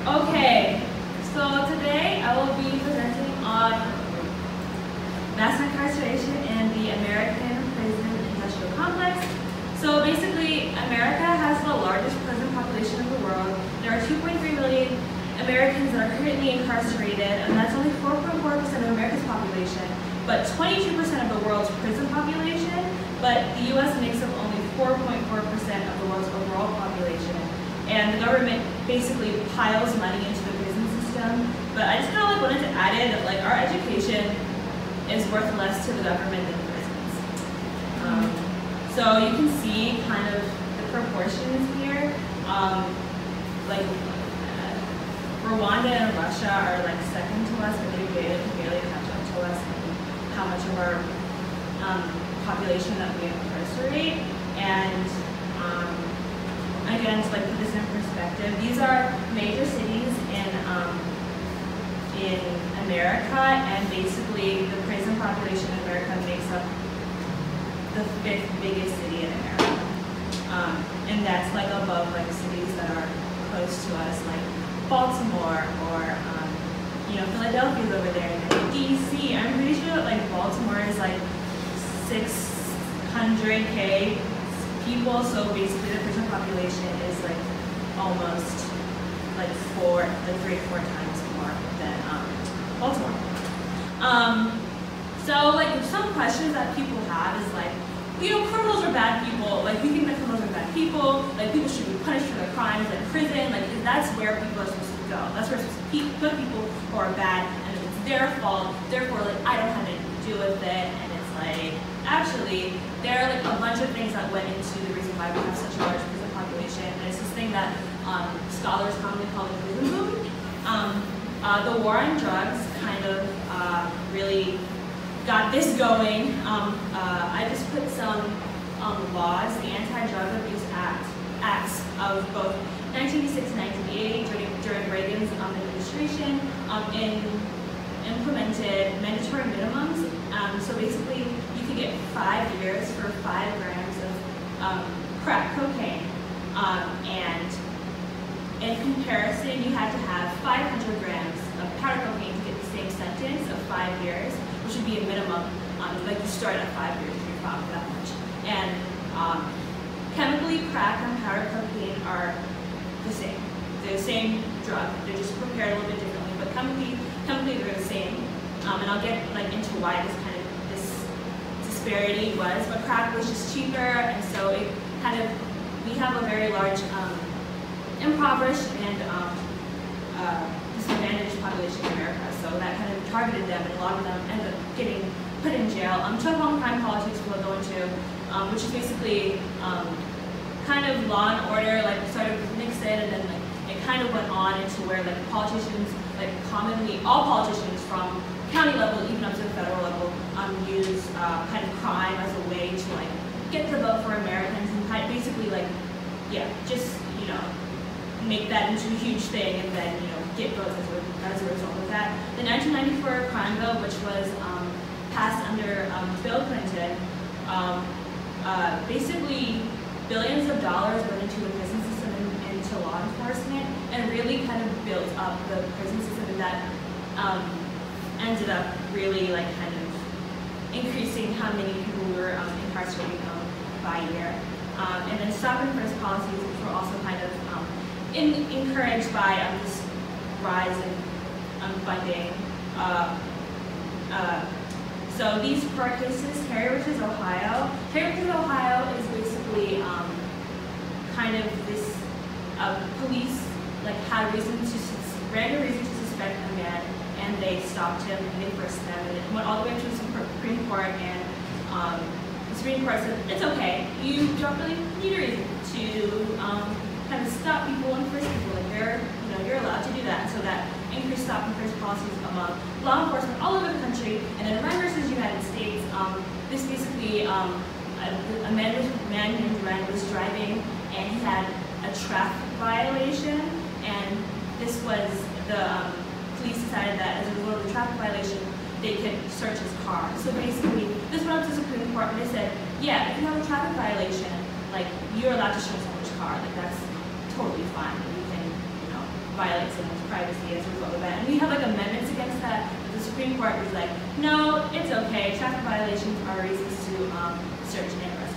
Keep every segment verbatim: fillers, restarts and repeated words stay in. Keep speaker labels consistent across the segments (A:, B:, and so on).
A: Okay, so today I will be presenting on mass incarceration in the American prison industrial complex. So basically, America has the largest prison population in the world. There are two point three million Americans that are currently incarcerated, and that's only four point four percent of America's population, but twenty-two percent of the world's prison population, but the U S makes up only four point four percent of the world's overall population. And the government basically piles money into the prison system. But I just kind of like wanted to add in that like our education is worth less to the government than prisons. Um, so you can see kind of the proportions here. Um, like uh, Rwanda and Russia are like second to us, but they barely, barely catch up to us in how much of our um, population that we incarcerate. And um, again, to like put this in perspective, these are major cities in um, in America, and basically the prison population in America makes up the fifth biggest city in America, um, and that's like above like cities that are close to us, like Baltimore or um, you know Philadelphia's over there, and D C. I'm pretty sure that like Baltimore is like six hundred K. people, so basically the prison population is like almost like four, like three or four times more than um, Baltimore. Um, so like some questions that people have is like, you know, criminals are bad people. Like we think that criminals are bad people. Like people should be punished for their crimes, like prison. Like that's where people are supposed to go. That's where we're supposed to put people who are bad, and if it's their fault, therefore like I don't have anything to do with it. And it's like actually there are like a bunch of things that went into the reason why we have such a large prison population. And it's this thing that um, scholars commonly call the prison boom. Um, uh, the war on drugs kind of uh, really got this going. Um, uh, I just put some um, laws, the Anti-Drug Abuse Act, acts of both nineteen eighty-six and nineteen eighty during, during Reagan's um, administration um, in, implemented mandatory minimums. Um, so basically, you could get five years for five grams of um, crack cocaine, um, and in comparison, you had to have five hundred grams of powder cocaine to get the same sentence of five years, which would be a minimum. Um, like you start at five years if you're found for that much. And um, chemically, crack and powder cocaine are the same. They're the same drug. They're just prepared a little bit differently, but chemically, chemically they're the same. Um, and I'll get like into why this kind of this disparity was. But crack was just cheaper, and so it kind of we have a very large um, impoverished and um, uh, disadvantaged population in America. So that kind of targeted them, and a lot of them ended up getting put in jail. Um, Chokehold crime politics we'll go into, um, which is basically um, kind of law and order, like started with Nixon, and then like it kind of went on into where like politicians, like commonly all politicians from county level even up to the federal level, um, use uh, kind of crime as a way to like get the vote for Americans, and kind of basically like yeah, just you know make that into a huge thing, and then you know get votes as a, as a result of that. The nineteen ninety-four crime bill, which was um, passed under um, Bill Clinton, um, uh, basically billions of dollars went into the prison system and into law enforcement, and really kind of built up the prison system, and that um, ended up really like kind of increasing how many people were um, incarcerated um, by year. Um, and then stop and frisk policies, which were also kind of um, in, encouraged by um, this rise in um, funding. Uh, uh, so these court cases, Terry versus Ohio. Terry versus Ohio is basically um, kind of this uh, police like had reason to random reason to suspect a man, and they stopped him and they frisked him, and it went all the way to the Supreme Court, and um, the Supreme Court said it's okay. You don't really need a reason to um, kind of stop people and frisk people. Like you're, you know, you're allowed to do that. So that increased stop and frisk policies among law enforcement all over the country. And then Wren versus United States, um, this basically um, a, a man was man named Wren was driving, and he had a traffic violation, and this was the um, police decided that as a result of the traffic violation, they could search his car. So basically, this went up to the Supreme Court, and they said, yeah, if you have a traffic violation, like you're allowed to search someone's car. Like that's totally fine. You can, you know, violate someone's privacy as a result of that. And we have like amendments against that. The Supreme Court was like, no, it's okay. Traffic violations are reasons to um, search and arrest.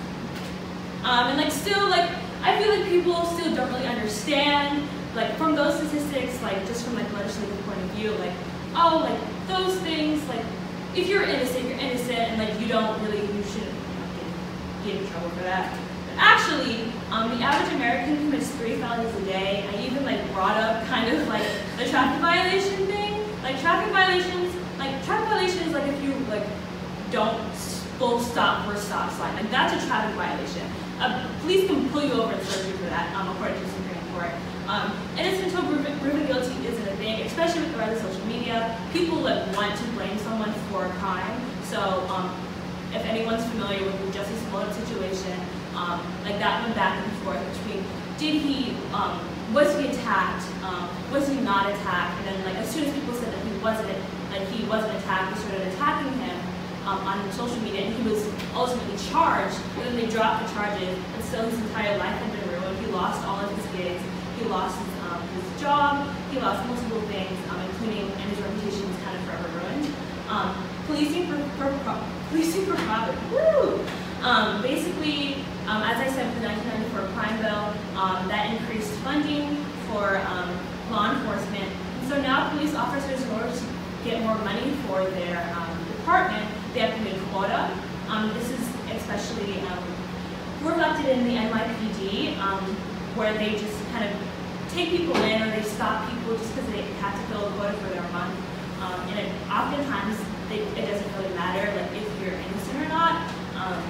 A: Um, and like still, like I feel like people still don't really understand, like from those statistics, like just from like legislative point of view, like oh, like those things, like if you're innocent, you're innocent, and like you don't really, you shouldn't you know, get, get in trouble for that. Actually, um, the average American commits three felonies a day. I even like brought up kind of like the traffic violation thing. Like traffic violations, like traffic violations, like if you like don't full stop for a stop sign, like that's a traffic violation. Uh, police can pull you over and search you for that, um, according to the Supreme Court. Um, innocent until proven, proven guilty isn't a thing, especially with the rise of social media. People like want to blame someone for a crime. So um, if anyone's familiar with the Justice Smollett situation. Um, like that went back and forth between did he, um, was he attacked, um, was he not attacked, and then like as soon as people said that he wasn't, like he wasn't attacked, they started attacking him um, on social media, and he was ultimately charged, and then they dropped the charges, and still his entire life had been ruined. He lost all of his gigs, he lost his, um, his job, he lost multiple things, um, including, and his reputation was kind of forever ruined. Um, policing for, for, for policing for profit, woo! Um, basically, um, as I said, with the nineteen ninety-four crime bill, um, that increased funding for um, law enforcement. And so now police officers, in order to get more money for their um, department, they have to meet quota. Um, this is especially um, reflected in the N Y P D, um, where they just kind of take people in or they stop people just because they have to fill a quota for their month. Um, and it, oftentimes, they, it doesn't really matter like if you're innocent or not. Um,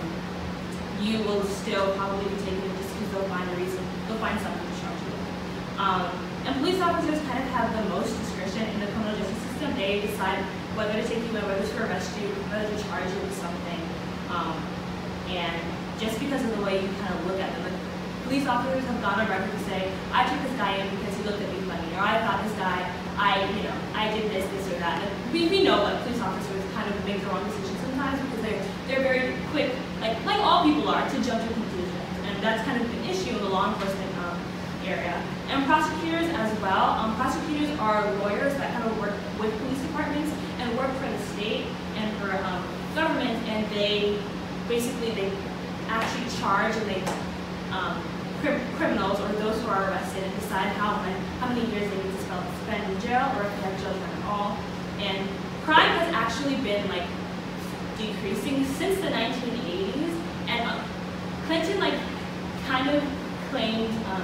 A: you will still probably be taken just because they'll find a reason, they'll find something to charge you with. Um, and police officers kind of have the most discretion in the criminal justice system. They decide whether to take you in, whether to arrest you, whether to charge you with something. Um, and just because of the way you kind of look at them, like, police officers have gone on record to say, I took this guy in because he looked at me funny, or I thought this guy, I, you know, I did this, this, or that. And we, we know that police officers kind of make the wrong decisions sometimes because they're they're very quick, like like all people are, to jump to conclusions, and that's kind of an issue in the law enforcement um, area. And prosecutors as well. Um, prosecutors are lawyers that kind of work with police departments and work for the state and for um, government, and they basically they actually charge and they um, crim criminals or those who are arrested and decide how many how many years they need to spend in jail or if they have jail time at all. And crime has actually been like decreasing since the nineteen eighties, and uh, Clinton like kind of claimed um,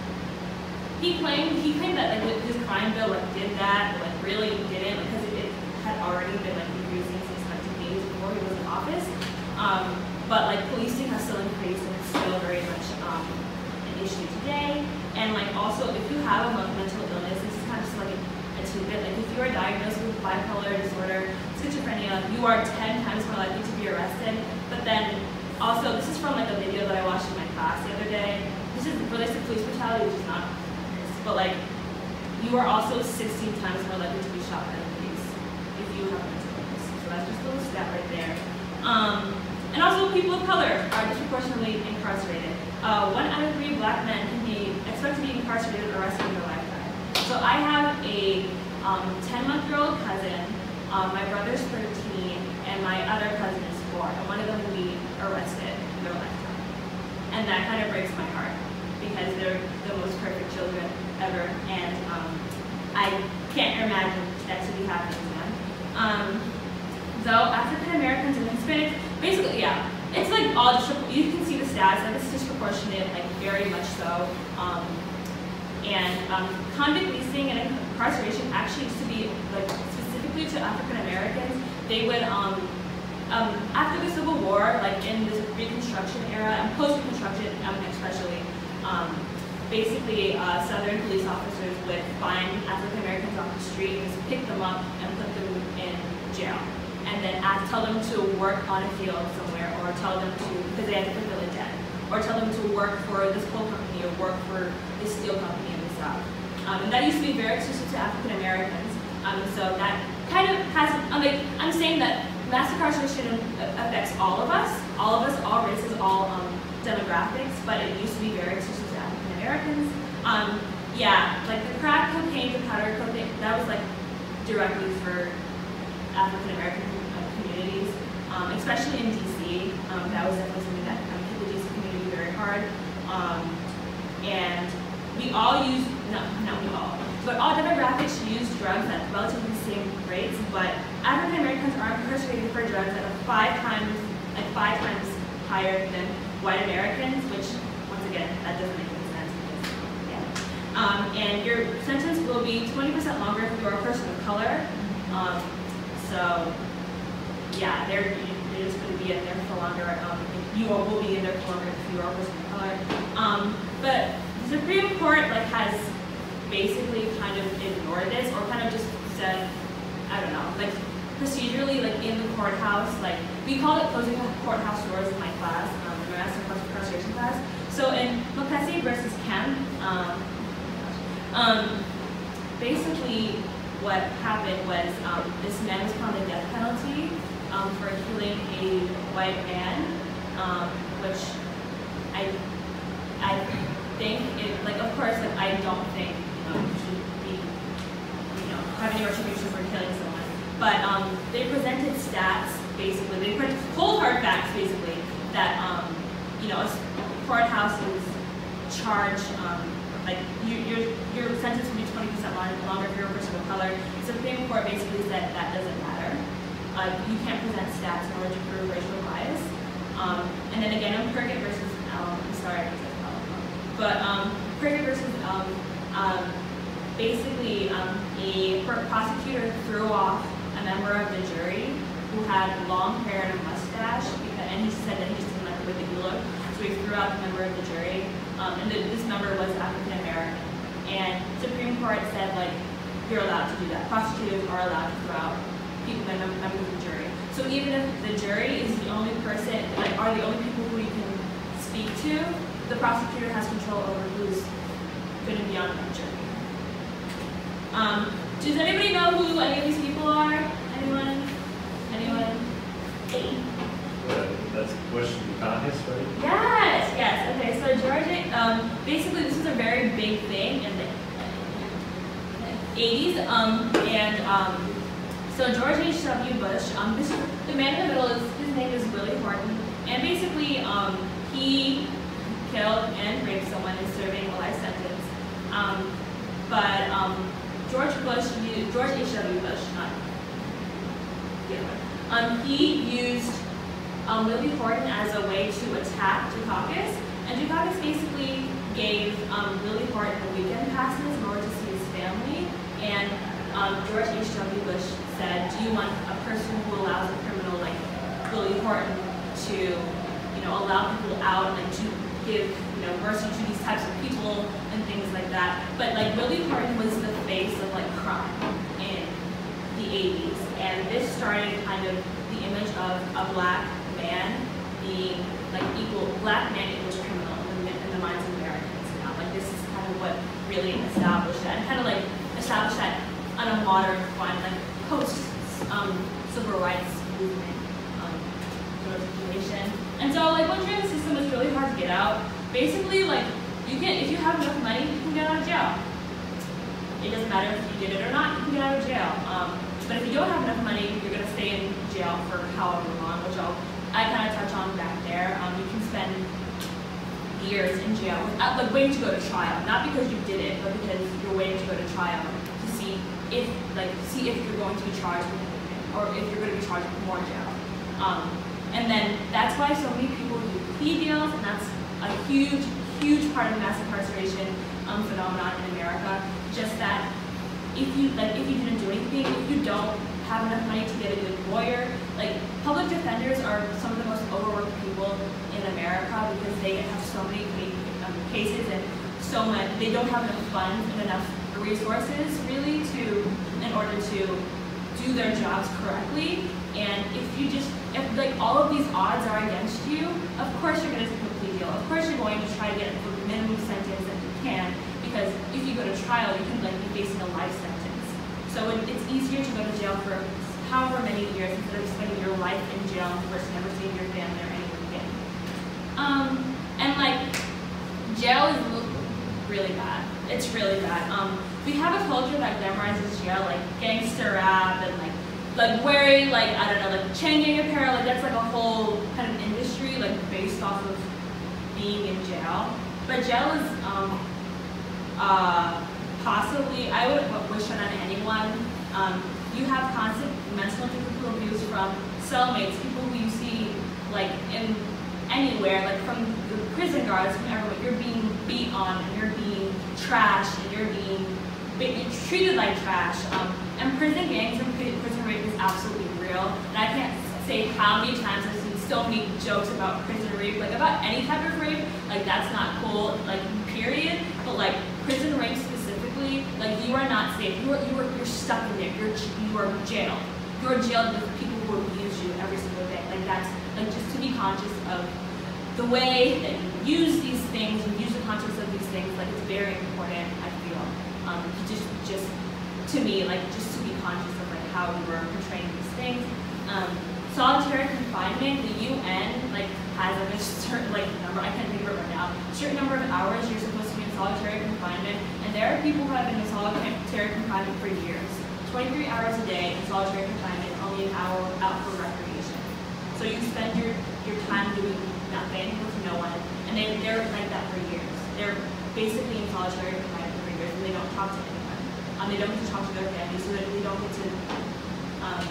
A: he claimed he claimed that like his crime bill like did that, but like really didn't, because it, it had already been like decreasing since nineteen eighties before he was in office. Um, but like policing has still increased, and it's still very much um, an issue today. And like also, if you have a mental illness, this is kind of just like a tidbit. Like if you are diagnosed with bipolar disorder, schizophrenia, you are ten times more likely to be arrested. But then also, this is from like a video that I watched in my class the other day. This is related to police brutality, which is not this, but like you are also sixteen times more likely to be shot by the police if you have a mental illness. So that's just a little stat right there. Um, and also, people of color are disproportionately incarcerated. Uh, one out of three black men can be expected to be incarcerated or arrested in their lifetime. So I have a ten-month-year-old um, cousin. Um, my brother's thirteen, and my other cousin is four, and one of them will be arrested in their lifetime. And that kind of breaks my heart, because they're the most perfect children ever, and um, I can't imagine that to be happening to them. Um, though African Americans and Hispanics, basically, yeah, it's like all just, you can see the stats, like it's disproportionate, like very much so. Um, and um, convict leasing and incarceration actually used to be like specifically to African Americans. They would, um, um, after the Civil War, like in this Reconstruction era and post-Reconstruction um, especially, um, basically uh, Southern police officers would find African Americans off the street and just pick them up and put them in jail. And then ask, tell them to work on a field somewhere, or tell them to, because they had to fulfill a debt, or tell them to work for this coal company or work for this steel company in the South. Um, and that used to be very exclusive to African Americans. Um, so that kind of has, I mean, I'm saying that mass incarceration affects all of us, all of us, all races, all um, demographics, but it used to be very exclusive to African Americans. Um, yeah, like the crack cocaine, the powder cocaine, that was like directly for African American communities, um, especially in D C. Um, that was definitely something that um, hit the D C community very hard. Um, and we all use, no, not we all, but all demographics use drugs at relatively the same rates, but African Americans are incarcerated for drugs at a five times, like five times higher than white Americans, which, once again, that doesn't make any sense. Because, yeah. Um, and your sentence will be twenty percent longer if you're a person of color. Um, so, yeah, they're, they're just going to be in there for longer. Um, you all will be in there for longer if you are a person of color. Um, but the Supreme Court like has basically kind of ignored this, or kind of just said, I don't know, like procedurally, like in the courthouse, like we call it closing courthouse doors in my class, um, in my master incarceration class. So in Mukasey versus Kemp, um, um, basically what happened was um, this man was put on the death penalty um, for killing a white man, um, which I, I think, it, like of course, like I don't think you know you should be, you know, having a retribution for killing someone. But um, they presented stats, basically, they presented cold hard facts, basically, that um, you know, a courthouse is charged. Um, Like you, your your sentence will be twenty percent longer if you're a person of color. The Supreme Court basically said that doesn't matter. Uh, you can't present stats in order to prove racial bias. Um, and then again, on Prickett versus Elm, I'm sorry, I said Elm, but um, Prickett versus Elm, um, basically um, a prosecutor threw off a member of the jury who had long hair and a mustache, because, and he said that he just didn't like the way that he looked, so he threw out the member of the jury. Um, and the, this member was African American. And Supreme Court said, like, you're allowed to do that. Prosecutors are allowed to throw out people that are members of the jury. So even if the jury is the only person, like, are the only people who you can speak to, the prosecutor has control over who's going to be on that jury. Um, does anybody know who any of these people are? Anyone? Anyone? Eight?
B: That's Bush Dukakis, right?
A: Yes, yes. Okay, so George, um, basically this was a very big thing in the eighties, um, and um, so George H W Bush, um, this, the man in the middle, is, his name is Willie Horton, and basically um, he killed and raped someone and serving a life sentence. Um, but um, George Bush, George H W Bush, not the other one, um, he used Um, Willie Horton as a way to attack Dukakis, and Dukakis basically gave um, Willie Horton the weekend passes in order to see his family, and um, George H W Bush said, do you want a person who allows a criminal like Willie Horton to, you know, allow people out and like, to give, you know, mercy to these types of people and things like that. But like Willie Horton was the face of like crime in the eighties, and this started kind of the image of a black man being like equal, black man equals criminal in the, in the minds of Americans now. Like this is kind of what really established that, and kind of like established that on a modern front, like post um, civil rights movement um, sort of situation. And so like once you're in the system, it's really hard to get out. Basically, like you can, if you have enough money, you can get out of jail. It doesn't matter if you did it or not, you can get out of jail. Um, but if you don't have enough money, you're gonna stay in jail for however long, which I'll I kind of touch on back there. Um, you can spend years in jail without, like waiting to go to trial, not because you did it, but because you're waiting to go to trial to see if, like, see if you're going to be charged with anything, or if you're going to be charged with more jail. Um, and then that's why so many people do plea deals, and that's a huge, huge part of the mass incarceration um, phenomenon in America. Just that if you like, if you didn't do anything, if you don't have enough money to get a good lawyer. Like, public defenders are some of the most overworked people in America because they have so many um, cases and so much, they don't have enough funds and enough resources really to, in order to do their jobs correctly. And if you just, if like all of these odds are against you, of course you're going to take a plea deal. Of course you're going to try to get the minimum sentence that you can, because if you go to trial, you can like be facing a life sentence. So it, it's easier to go to jail for however many years instead of spending your life in jail versus never seeing your family or anyone again. Um, and like, jail is really bad. It's really bad. Um, we have a culture that glamorizes jail, like gangster rap and like like wearing like I don't know, like chain gang apparel. Like that's like a whole kind of industry like based off of being in jail. But jail is um, uh, possibly I would wish it on anyone. Um, you have constant mental and physical abuse from cellmates, people who you see like in anywhere, like from the prison guards, from everywhere. You're being beat on, and you're being trashed, and you're being you're treated like trash. Um, and prison gangs and prison rape is absolutely real. And I can't say how many times I've seen so many jokes about prison rape, like about any type of rape. Like that's not cool, like period. But like prison rape specifically, like you are not safe. You are you are you're stuck in there. You're you are jailed. You're jailed with people who abuse you every single day. Like that's like just to be conscious of the way that you use these things and use the context of these things. Like it's very important. I feel um, just just to me like just to be conscious of like how you are portraying these things. Um, solitary confinement. The U N like has like a certain like number. I can't think of it right now. A certain number of hours you're supposed to be in solitary confinement, and there are people who have been in solitary confinement for years. twenty-three hours a day in solitary confinement, only an hour out for recreation. So you spend your, your time doing nothing with no one, and they, they're like that for years. They're basically in solitary confinement for years, and they don't talk to anyone. Um, they don't get to talk to their families, so that they don't get to, um,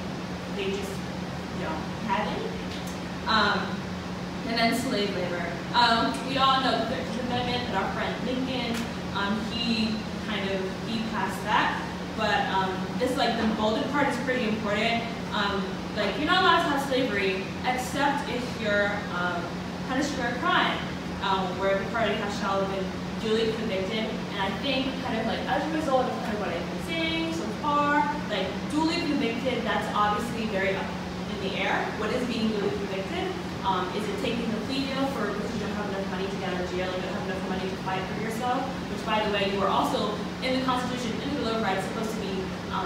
A: they just don't have anything. Um, and then slave labor. Um, we all know the thirteenth Amendment that our friend Lincoln, um, he kind of, he passed that. But um, this, like, the bolded part is pretty important. Um, like, you're not allowed to have slavery except if you're um, punished for a crime, um, where the party has shall have been duly convicted. And I think, kind of like, as a result of kind of what I've been saying so far, like, duly convicted, that's obviously very up in the air. What is being duly convicted? Um, is it taking the plea deal for because you don't have enough money to get out of jail, you don't have enough money to fight for yourself? Which, by the way, you are also in the Constitution, in the Bill of Rights, supposed to be, um,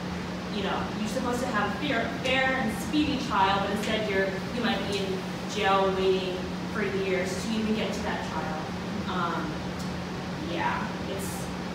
A: you know, you're supposed to have fair, fair and speedy trial, but instead you're you might be in jail waiting for years to even get to that trial. Um, yeah, it's.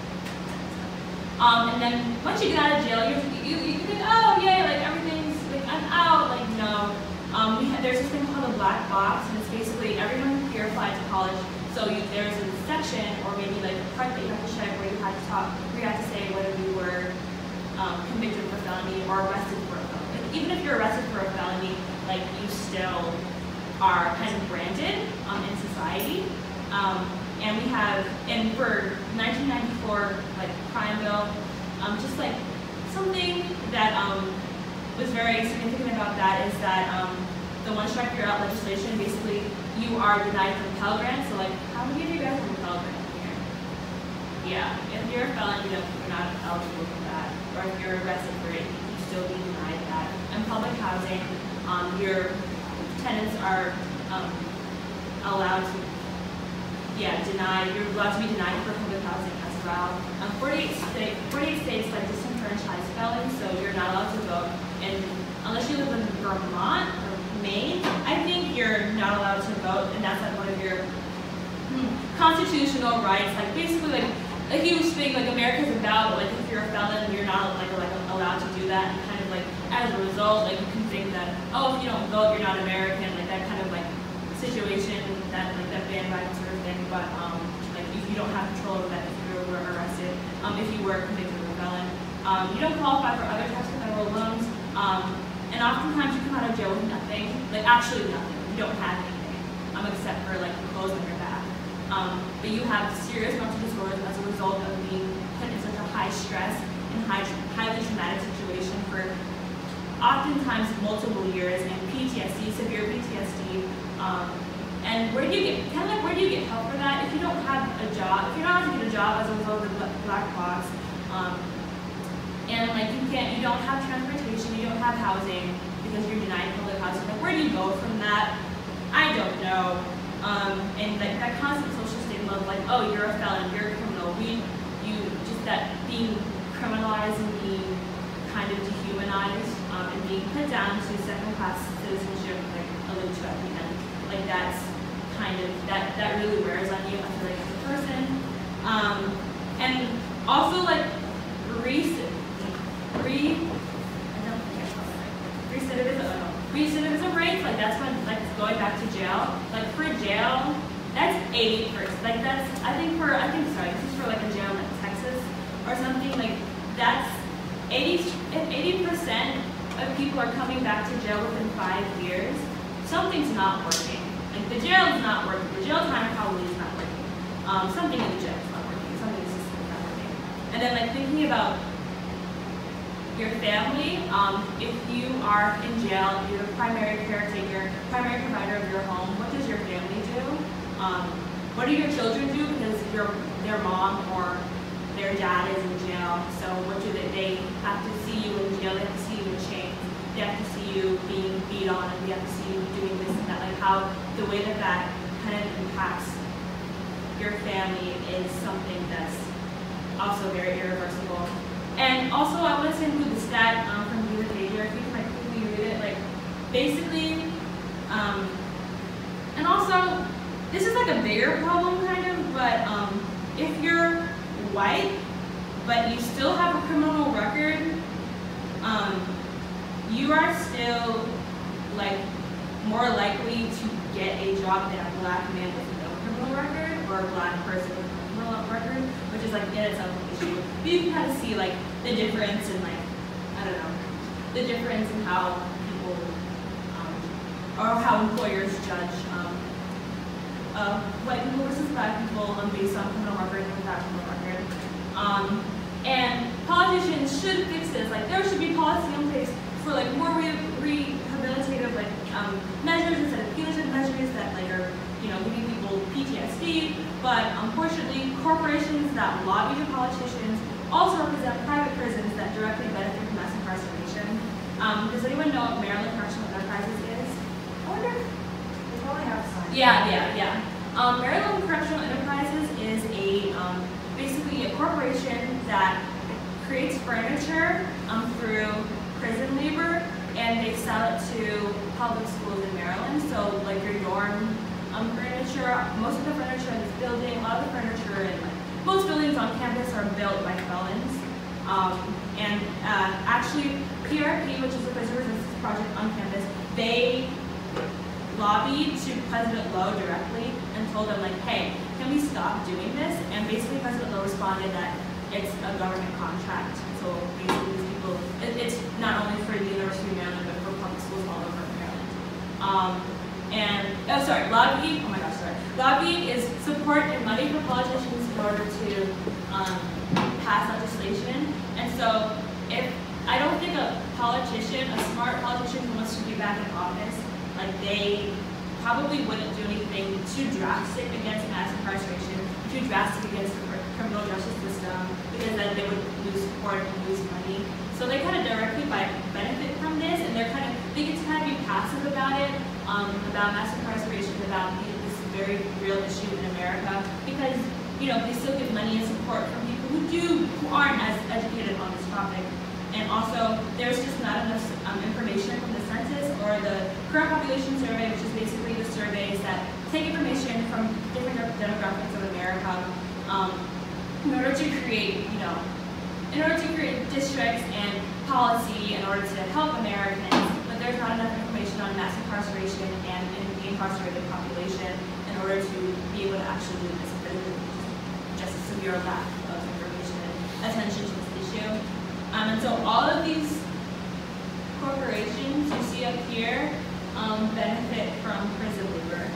A: Um, and then once you get out of jail, you you you think, oh yeah, like everything's like I'm out. Like no. Um, we have, there's this thing called a black box, and it's basically everyone here applied to college. So you, there's a section, or maybe like a part that you have to check where you have to talk, where you have to say whether you were um, convicted for a felony or arrested for a felony. Like, even if you're arrested for a felony, like you still are kind of branded um, in society. Um, and we have, and for nineteen ninety-four, like crime bill, um, just like something that um, was very significant about that is that um, the one strike you're out legislation, basically you are denied from Pell Grant. So like, how many of you guys are from Pell Grant here? Yeah, if you're a felon, you know, you're not eligible for that. Or if you're arrested for it, you still be denied that. And public housing, um, your tenants are um, allowed to, yeah, deny, you're allowed to be denied for public housing as well. Um, forty-eight, state, forty-eight states like disenfranchise felons, so you're not allowed to vote. And unless you live in Vermont or Maine, I think you're not allowed to vote, and that's like one of your hmm, constitutional rights. Like basically, like a huge thing like America's about. But like if you're a felon, you're not like like allowed to do that. And kind of like as a result, like you can think that oh, if you don't vote, you're not American. Like that kind of like situation, that like that bandwagon sort of thing. But um, like if you don't have control of that, if you were arrested, um, if you were convicted of a felon, um, you don't qualify for other types of federal loans. Um, and oftentimes you come out of jail with nothing, like actually nothing. You don't have anything, um, except for like clothes on your back. Um, but you have serious mental disorders as a result of being put in such a high stress and high, highly traumatic situation for oftentimes multiple years, and P T S D, severe P T S D. Um, and where do you get, kind of like where do you get help for that? If you don't have a job, if you're not able to get a job as a result of the black box, um, and like you can't, you don't have transportation, you don't have housing because you're denied public housing. Like where do you go from that? I don't know. Um, and like that constant social stigma of like, oh, you're a felon, you're a criminal. We, you, just that being criminalized and being kind of dehumanized um, and being put down to second-class citizenship, like alluded to at the end. Like that's kind of that that really wears on you. I feel like as a person. Um, and also like recent, re, I don't think I call it right. Recidivism, oh no. Recidivism rates, like that's when like going back to jail. Like for jail, that's eighty percent. Like that's, I think for, I think, sorry, this is for like a jail in Texas or something, like that's eighty, if eighty percent of people are coming back to jail within five years, something's not working. Like the jail is not working. The jail time probably is not working. Um, something in the jail is not working. Something in the system is not working. And then like thinking about your family, um, if you are in jail, you're the primary caretaker, primary provider of your home, what does your family do? Um, what do your children do? Because your their mom or their dad is in jail, so what do they, they have to see you in jail, they have to see you in chains, they have to see you being beat on, and they have to see you doing this and that, like how the way that that kind of impacts your family is something that's also very irreversible. And also, I wanted to include the stat um, from Be the Pager. If you can like quickly read it, like basically, um, and also, this is like a bigger problem, kind of. But um, if you're white, but you still have a criminal record, um, you are still like more likely to get a job than a black man with no criminal record or a black person with a criminal record, which is like in itself an issue. But you can kind of see like the difference in like, I don't know, the difference in how people, um, or how employers judge um, uh, white people versus black people um, based on criminal record and without criminal record. Um, and politicians should fix this. Like there should be policy in place for like more re rehabilitative like um, measures instead of punitive measures that like are, you know, giving people P T S D. But unfortunately, corporations that lobby to politicians also represent private prisons that directly benefit from mass incarceration. Um, does anyone know what Maryland Correctional Enterprises is?
C: I wonder if they probably have signs.
A: Yeah, yeah, yeah. Um, Maryland Correctional Enterprises is a um, basically a corporation that creates furniture um, through prison labor, and they sell it to public schools in Maryland. So like your dorm um, furniture, most of the furniture in this building, a lot of the furniture in like most buildings on campus are built by felons. Um, and uh, actually, P R P, which is the Prison Resistance Project on campus, they lobbied to President Lowe directly and told them like, hey, can we stop doing this? And basically President Lowe responded that it's a government contract. So basically these people, it, it's not only for the University of Maryland, but for public schools all over Maryland. Um, and, oh sorry, lobbying, oh my gosh, sorry. Lobbying is support and money for politicians in order to um, pass legislation. And so if, I don't think a politician, a smart politician who wants to be back in office, like they probably wouldn't do anything too drastic against mass incarceration, too drastic against the criminal justice system, because then they would lose support and lose money. So they kind of directly benefit from this, and they're kind of, they get to kind of be passive about it, um, about mass incarceration, about this very real issue in America, because you know they still get money and support from people who do, who aren't as educated on this topic. And also, there's just not enough um, information from the census or the current population survey, which is basically the surveys that take information from different demographics of America um, in order to create, you know, in order to create districts and policy in order to help Americans. But there's not enough information on mass incarceration and in the incarcerated population in order to be able to actually do this. There's just a severe lack of information and attention to this issue. Um, and so all of these corporations you see up here um, benefit from prison labor.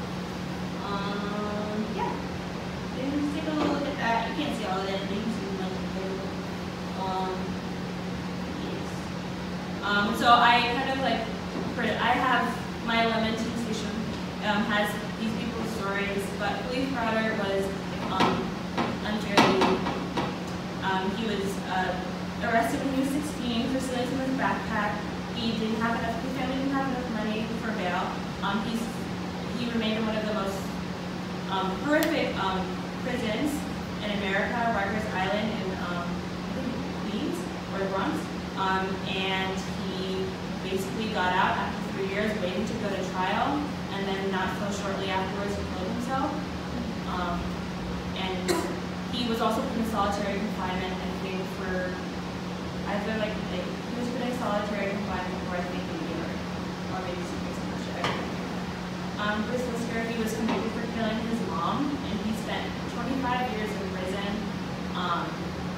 A: Um, yeah, you can take a look at that. You can't see all of it, but you can see the labor. Um, yes. Um, so I kind of like, I have my Lamenting Station um, has these people's stories, but Kalief Browder was um, unfairly, um, he was uh, arrested when he was sixteen for stealing from his backpack. He didn't have enough, his family didn't have enough money for bail. Um, he's, he remained in one of the most um, horrific um, prisons in America, Rikers Island in um, I think Queens or the Bronx. Um, and he basically got out after three years waiting to go to trial, and then not so shortly afterwards he killed himself. Um, and he was also put in solitary confinement, I think, for either like, like he was put in solitary confinement for I think a year, or maybe six weeks, I'm not sure. I don't remember. Um, Chris Lister, he was convicted for killing his mom, and he spent twenty-five years in prison. Um,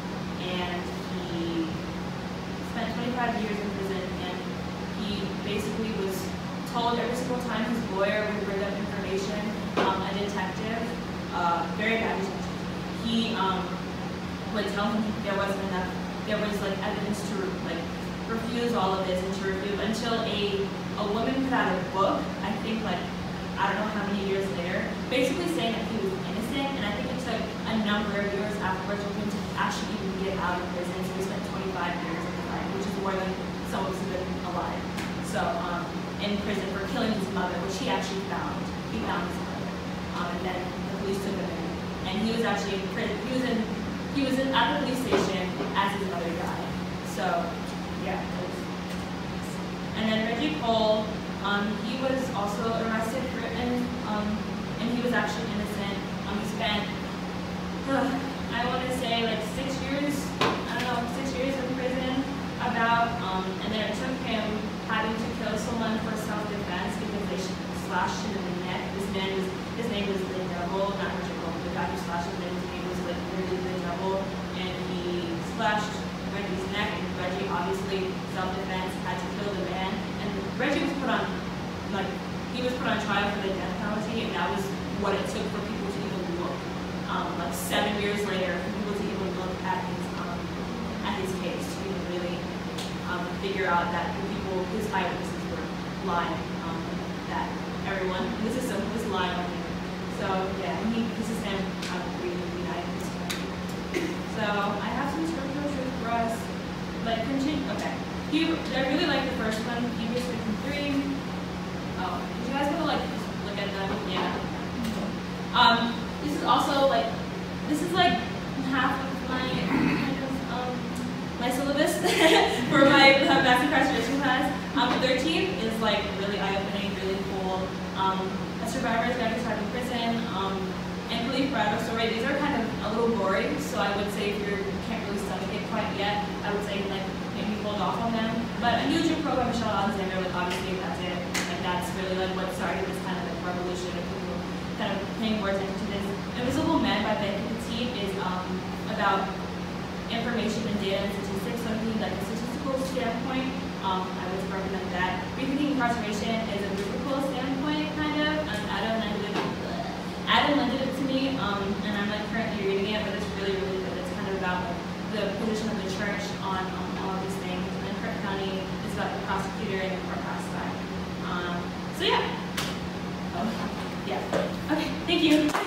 A: and he spent twenty-five years in prison, and he basically was told every single time his lawyer would bring up information, um, a detective, uh, very bad detective, he um, would tell him there wasn't enough, there was like evidence to like refuse all of this and to review until a, a woman put out a book, I think like, I don't know how many years later, basically saying that he was innocent, and I think it took a number of years afterwards for him to actually even get out of prison, so he spent twenty-five years in prison, which is more than some of us have been alive. So, um, in prison for killing his mother, which he actually found. He found his mother. Um, and then the police took him in. And he was actually in prison. He was in he was in, at the police station as his mother died. So yeah. It was, and then Reggie Cole, um, he was also arrested for and um and he was actually innocent. Um he spent uh, I wanna say like six years, I don't know, six years in prison about um and then it took him having to kill someone for self-defense because they slashed him in the neck. This man was, his name was the Devil, not Richard Cole. The guy who slashed him, his name was like literally the Devil, and he slashed Reggie's neck. And Reggie, obviously, self-defense, had to kill the man. And Reggie was put on, like, he was put on trial for the death penalty, and that was what it took for people to even look. Um, like seven years later, for people to even look at his um, at his case to even really um, figure out that the people, his eyewitnesses were lying, um, that everyone, this is so, was lying on him. So yeah, he, this is him um, really united this country. So I have some scriptures for us, like continue, okay. He, I really like the first one, Hebrews fifty-three. Oh, did you guys want to like just look at them? Yeah. Um, this is also like, this is like half of my kind of um, my syllabus for my uh, Mass Incarceration class. Um, the thirteenth is like really eye-opening, really cool. Um, a survivor's guide to surviving prison, um, and Believe Forever story. These are kind of a little gory, so I would say if you're, you can't really stomach it quite yet, I would say like maybe hold off on them. But a new Jim Crow by Michelle Alexander, like obviously that's it. Like that's really like what started this kind of like revolution of people kind of paying more attention to this. Invisible Men by Becky Petit is um, about information and data and statistics, so from like a statistical standpoint, um, I would recommend that. Rethinking Incarceration is a biblical standpoint, kind of. Um, Adam lended it, Adam lended it to me, um, and I'm like currently reading it, but it's really, really good. It's kind of about like, the position of the church on, on all of these things. And then Kirk County is about the prosecutor and the courthouse side. Um, so yeah. Oh, yeah. Okay. Thank you.